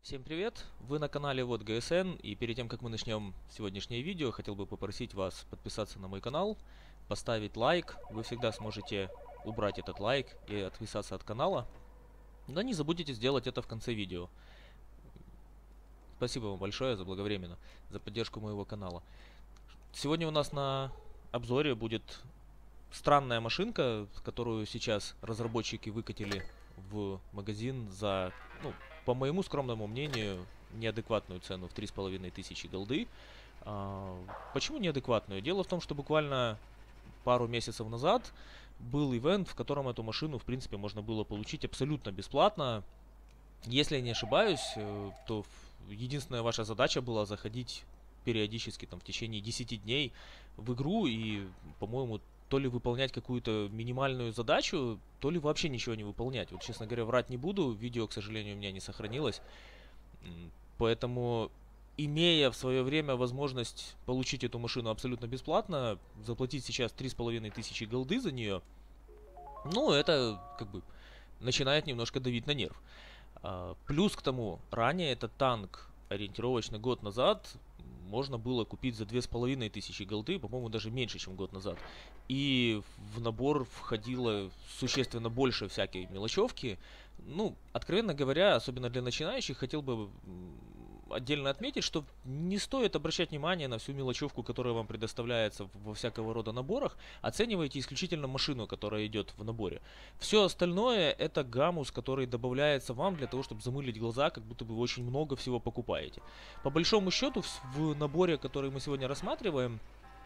Всем привет! Вы на канале Вот ГСН, и перед тем как мы начнем сегодняшнее видео, хотел бы попросить вас подписаться на мой канал, поставить лайк. Вы всегда сможете убрать этот лайк и отписаться от канала, но не забудьте сделать это в конце видео. Спасибо вам большое заблаговременно за поддержку моего канала. Сегодня у нас на обзоре будет странная машинка, которую сейчас разработчики выкатили в магазин за, по моему скромному мнению, неадекватную цену в 3500 голды. Почему неадекватную? Дело в том, что буквально пару месяцев назад был ивент, в котором эту машину, в принципе, можно было получить абсолютно бесплатно. Если я не ошибаюсь, то единственная ваша задача была заходить периодически, в течение 10 дней в игру и, по-моему, то ли выполнять какую-то минимальную задачу, то ли вообще ничего не выполнять. Вот, честно говоря, врать не буду, видео, к сожалению, у меня не сохранилось. Поэтому, имея в свое время возможность получить эту машину абсолютно бесплатно, заплатить сейчас 3500 голды за нее, это начинает немножко давить на нерв. Плюс к тому, ранее этот танк, ориентировочно год назад, можно было купить за 2500 голды, по-моему, даже меньше, чем год назад. И в набор входило существенно больше всякой мелочевки. Откровенно говоря, особенно для начинающих, хотел бы отдельно отметить, что не стоит обращать внимание на всю мелочевку, которая вам предоставляется во всякого рода наборах. Оценивайте исключительно машину, которая идет в наборе. Все остальное это гаммус, который добавляется вам для того, чтобы замылить глаза, как будто бы вы очень много всего покупаете. По большому счету, в наборе, который мы сегодня рассматриваем,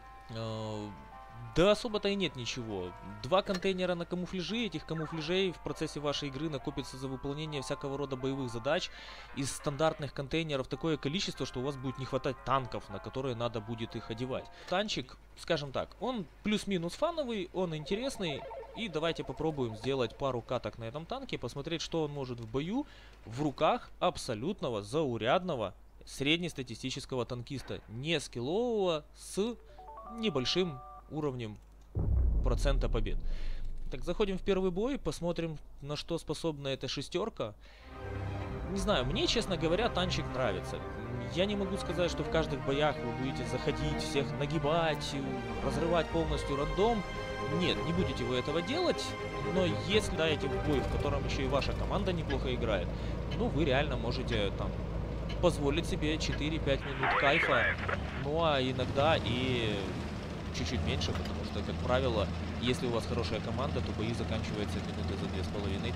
да особо-то и нет ничего. 2 контейнера на камуфляжи, этих камуфляжей в процессе вашей игры накопится за выполнение всякого рода боевых задач. Из стандартных контейнеров такое количество, что у вас будет не хватать танков, на которые надо будет их одевать. Танчик, скажем так, он плюс-минус фановый, он интересный. И давайте попробуем сделать пару каток на этом танке, посмотреть, что он может в бою в руках абсолютного, заурядного, среднестатистического танкиста. Не скиллового, с небольшим уровнем процента побед. Так, заходим в первый бой, посмотрим, на что способна эта шестерка. Не знаю, мне, честно говоря, танчик нравится. Я не могу сказать, что в каждых боях вы будете заходить, всех нагибать, разрывать полностью рандом. Нет, не будете вы этого делать, но если даете в бой, в котором еще и ваша команда неплохо играет, вы реально можете позволить себе 4-5 минут кайфа, а иногда и чуть-чуть меньше, потому что, как правило, если у вас хорошая команда, то бои заканчиваются минуты за 2,5-3.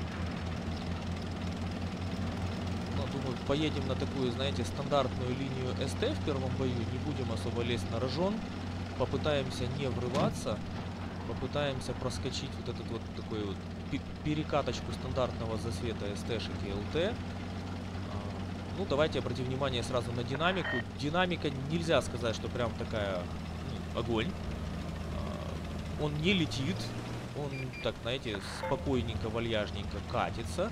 Думаю, поедем на такую, знаете, стандартную линию СТ в первом бою, не будем особо лезть на рожон, попытаемся не врываться, попытаемся проскочить вот этот вот такой вот перекаточку стандартного засвета СТ-шек и ЛТ. Давайте обратим внимание сразу на динамику. Динамика, нельзя сказать, что прям такая огонь. Он не летит, он так, знаете, спокойненько, вальяжненько катится.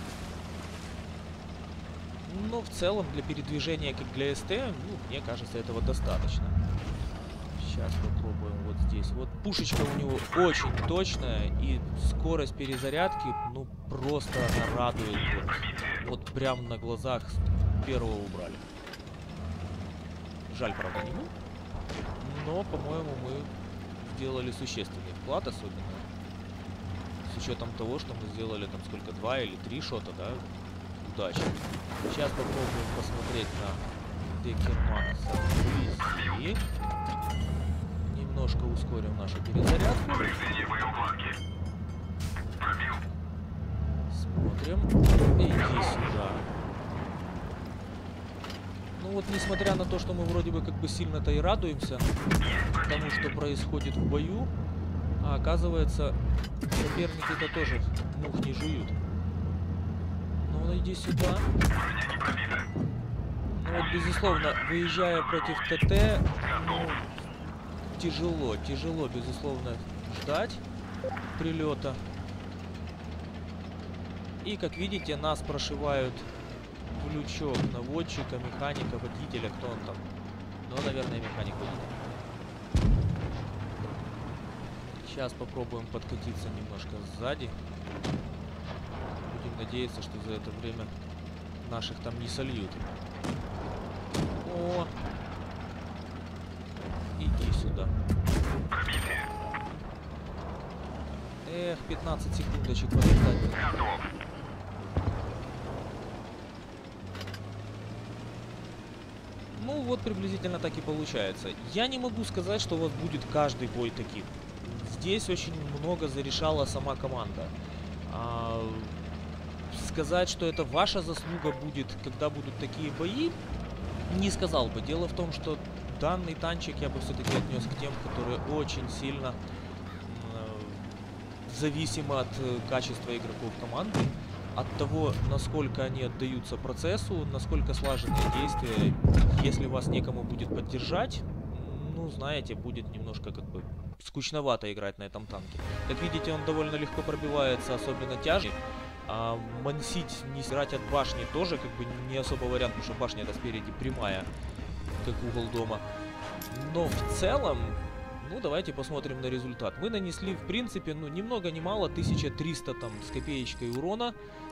Но в целом для передвижения, как для СТ, мне кажется, этого достаточно. Сейчас попробуем вот здесь. Вот пушечка у него очень точная, и скорость перезарядки, просто она радует. Вот прям на глазах первого убрали. Жаль, правда, не мы. Но, по-моему, мы сделали существенный вклад, особенно с учетом того, что мы сделали 2 или 3 шота, да, удачи. Сейчас попробуем посмотреть на Декермана вблизи. Немножко ускорим нашу перезарядку. Смотрим. Иди сюда. Несмотря на то, что мы вроде бы сильно-то и радуемся тому, что происходит в бою, а оказывается, соперники-то тоже мух не жуют. Иди сюда. Безусловно, выезжая против ТТ, тяжело, безусловно, ждать прилета. И, как видите, нас прошивают в лючок наводчика, механика, водителя, кто он там? Наверное, механик-водитель. Сейчас попробуем подкатиться немножко сзади. Будем надеяться, что за это время наших там не сольют. О! Иди сюда. Эх, 15 секундочек подождать. Ну вот приблизительно так и получается. Я не могу сказать, что у вас будет каждый бой таким. Здесь очень много зарешала сама команда. Сказать, что это ваша заслуга будет, когда будут такие бои, не сказал бы. Дело в том, что данный танчик я бы все-таки отнес к тем, которые очень сильно зависимы от качества игроков команды, от того, насколько они отдаются процессу, насколько слаженные действия. Если вас некому будет поддержать, ну, знаете, будет немножко как бы скучновато играть на этом танке. Как видите, он довольно легко пробивается, особенно тяжелый. А мансить, не срать от башни тоже как бы не особо вариант, потому что башня это спереди прямая, как угол дома. Но в целом, ну давайте посмотрим на результат. Мы нанесли в принципе, ну ни много ни мало, 1300 там с копеечкой урона.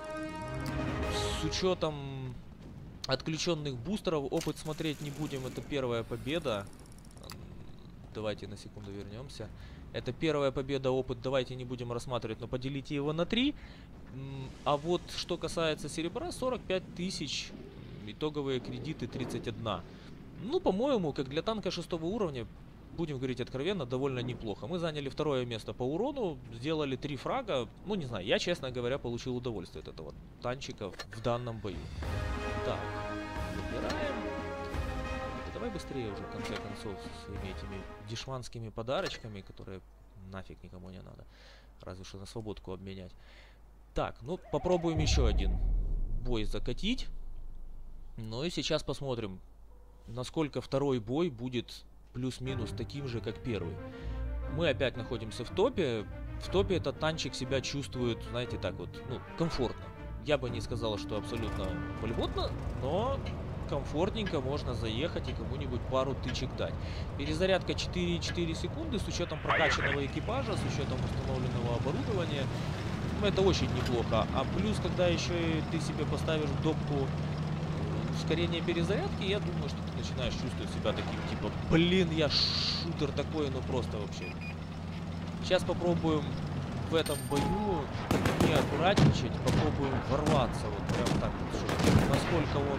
С учетом отключенных бустеров, опыт смотреть не будем, это первая победа. Давайте на секунду вернемся. Это первая победа, опыт давайте не будем рассматривать, но поделите его на 3. А вот что касается серебра, 45 тысяч, итоговые кредиты 31. Ну, по-моему, как для танка 6-го уровня, будем говорить откровенно, довольно неплохо. Мы заняли 2-е место по урону, сделали 3 фрага. Ну, не знаю, я, честно говоря, получил удовольствие от этого танчика в данном бою. Так, выбираем. Давай быстрее уже, в конце концов, с своими этими дешманскими подарочками, которые нафиг никому не надо. Разве что на свободку обменять. Так, ну попробуем еще один бой закатить. Ну и сейчас посмотрим, насколько второй бой будет плюс-минус таким же, как первый. Мы опять находимся в топе. В топе этот танчик себя чувствует, знаете, так вот, ну, комфортно. Я бы не сказал, что абсолютно вольготно, но комфортненько можно заехать и кому-нибудь пару тычек дать. Перезарядка 4,4 секунды с учетом прокачанного экипажа, с учетом установленного оборудования. Это очень неплохо. А плюс, когда еще и ты себе поставишь в допку ускорение перезарядки, я думаю, что ты начинаешь чувствовать себя таким, типа, блин, я шутер такой, ну просто вообще. Сейчас попробуем в этом бою не аккуратничать, попробуем ворваться, вот прям так вот, чтобы, насколько он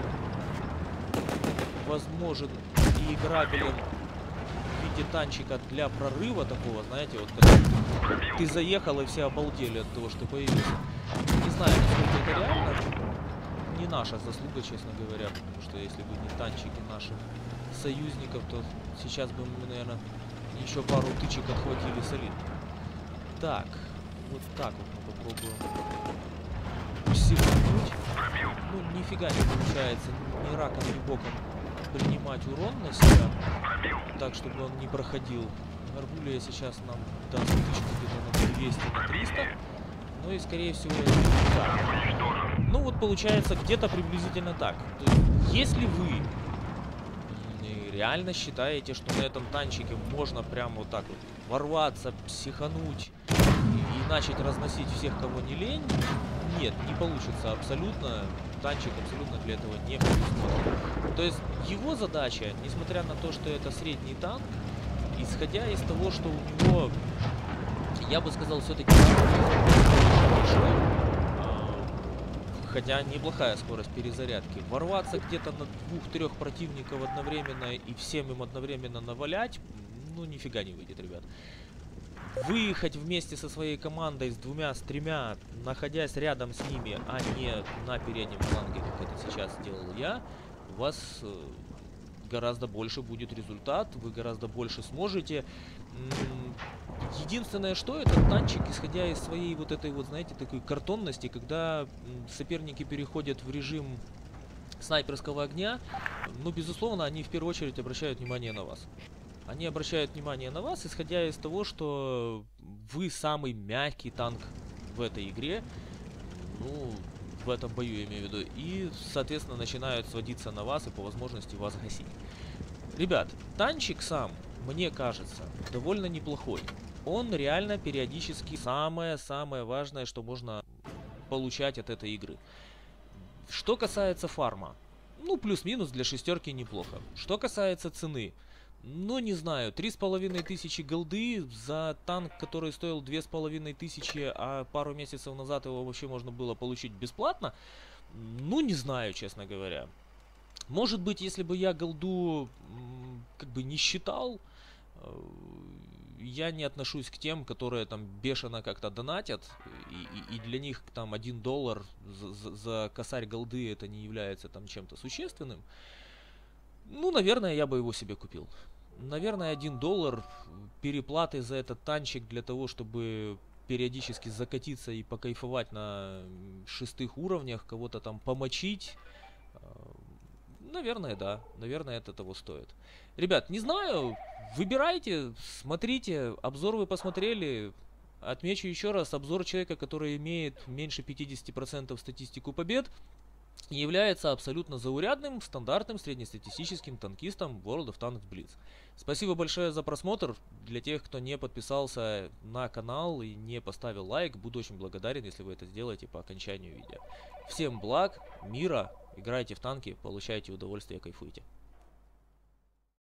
возможен и играбелен в виде танчика для прорыва такого, знаете, вот когда ты заехал и все обалдели от того, что появился. Не знаю, насколько это реально. Не наша заслуга, честно говоря, потому что если бы не танчики наших союзников, то сейчас бы мы, наверное, еще пару тычек отхватили солидно. Так, вот так вот мы попробуем психануть. Ну, нифига не получается ни раком, ни боком принимать урон на себя, так, чтобы он не проходил. Арбулия сейчас нам даст тычку где-то на 200, на 300. Ну и, скорее всего, это так. Ну вот получается где-то приблизительно так. То есть, если вы реально считаете, что на этом танчике можно прямо вот так вот ворваться, психануть и начать разносить всех, кого не лень, нет, не получится абсолютно. Танчик абсолютно для этого не предусмотрен. То есть его задача, несмотря на то, что это средний танк, исходя из того, что у него, я бы сказал, все-таки большой, хотя неплохая скорость перезарядки, ворваться где-то на 2-3 противников одновременно и всем им одновременно навалять, ну нифига не выйдет, ребят. Выехать вместе со своей командой с 2-3, находясь рядом с ними, а не на переднем фланге, как это сейчас сделал я, у вас гораздо больше будет результат, вы гораздо больше сможете. Единственное, что этот танчик, исходя из своей вот этой вот, знаете, такой картонности, когда соперники переходят в режим снайперского огня, ну, безусловно, они в первую очередь обращают внимание на вас. Они обращают внимание на вас, исходя из того, что вы самый мягкий танк в этой игре, ну, в этом бою я имею в виду, и, соответственно, начинают сводиться на вас и по возможности вас гасить. Ребят, танчик сам, мне кажется, довольно неплохой. Он реально периодически самое-самое важное, что можно получать от этой игры. Что касается фарма, ну, плюс-минус для шестерки неплохо. Что касается цены, ну, не знаю, 3500 голды за танк, который стоил 2500, а пару месяцев назад его вообще можно было получить бесплатно, ну, не знаю, честно говоря. Может быть, если бы я голду как бы не считал, я не отношусь к тем, которые там бешено как-то донатят, и для них там $1 за косарь голды это не является там чем-то существенным. Ну, наверное, я бы его себе купил. Наверное, $1 переплаты за этот танчик для того, чтобы периодически закатиться и покайфовать на шестых уровнях, кого-то там помочить. Наверное, да. Наверное, это того стоит. Ребят, не знаю. Выбирайте, смотрите. Обзор вы посмотрели. Отмечу еще раз. Обзор человека, который имеет меньше 50% статистику побед, является абсолютно заурядным, стандартным, среднестатистическим танкистом World of Tanks Blitz. Спасибо большое за просмотр. Для тех, кто не подписался на канал и не поставил лайк, буду очень благодарен, если вы это сделаете по окончанию видео. Всем благ, мира, играйте в танки, получайте удовольствие, кайфуйте.